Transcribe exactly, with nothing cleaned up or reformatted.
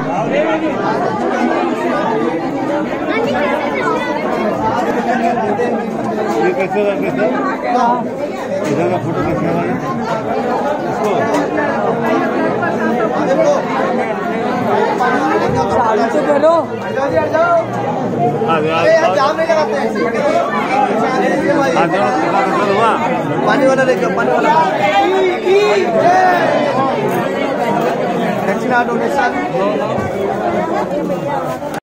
ये कैसे रखे थे? इधर का फोटो कैसे है? चालू से चलो। जाम नहीं लगाते हैं। पानी वाला लेकर पानी वाला दक्षिणा डोनेशन